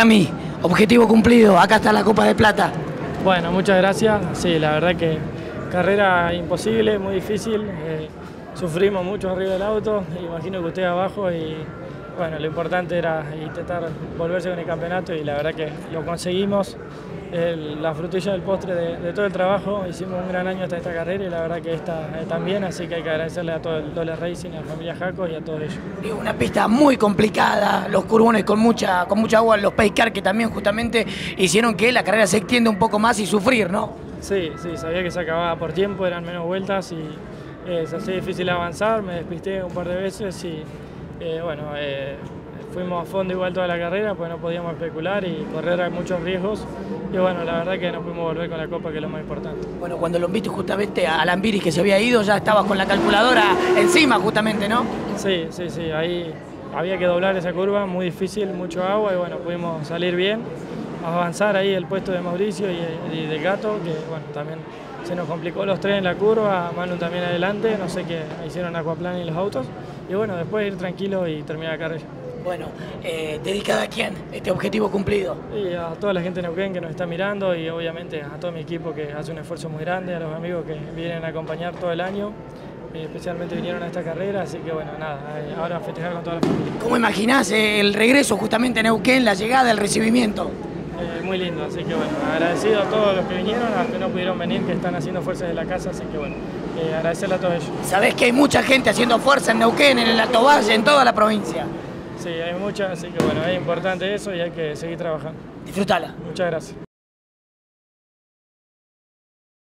Para mí, objetivo cumplido, acá está la Copa de Plata. Bueno, muchas gracias. Sí, la verdad que carrera imposible, muy difícil. Sufrimos mucho arriba del auto, imagino que usted abajo y bueno, lo importante era intentar volverse con el campeonato y la verdad que lo conseguimos. La frutilla del postre de todo el trabajo, hicimos un gran año hasta esta carrera y la verdad que esta también, así que hay que agradecerle a todo el Dole Racing, a la familia Jaco y a todos ellos. Es una pista muy complicada, los curbones con mucha agua, los pace car que también justamente hicieron que la carrera se extienda un poco más y sufrir, ¿no? Sí, sabía que se acababa por tiempo, eran menos vueltas y se hacía difícil avanzar, me despisté un par de veces y fuimos a fondo igual toda la carrera, pues no podíamos especular y correr hay muchos riesgos. Y bueno, la verdad que nos pudimos volver con la Copa, que es lo más importante. Bueno, cuando lo viste justamente a Lambiris que se había ido, ya estabas con la calculadora encima justamente, ¿no? Sí, ahí había que doblar esa curva, muy difícil, mucho agua y bueno, pudimos salir bien, avanzar ahí el puesto de Mauricio y del Gato, que bueno, también se nos complicó los tres en la curva, Manu también adelante, no sé qué, hicieron aquaplaning los autos y bueno, después ir tranquilo y terminar la carrera. Bueno, ¿dedicada a quién este objetivo cumplido? Y a toda la gente de Neuquén que nos está mirando y obviamente a todo mi equipo que hace un esfuerzo muy grande, a los amigos que vienen a acompañar todo el año, especialmente vinieron a esta carrera, así que bueno, nada, ahora a festejar con toda la familia. ¿Cómo imaginás el regreso justamente a Neuquén, la llegada, el recibimiento? Muy lindo, así que bueno, agradecido a todos los que vinieron, a los que no pudieron venir, que están haciendo fuerza de la casa, así que bueno, agradecerle a todos ellos. Sabés que hay mucha gente haciendo fuerza en Neuquén, en el Alto Valle, en toda la provincia. Sí, hay mucha, así que bueno, es importante eso y hay que seguir trabajando. Disfrutala. Muchas gracias.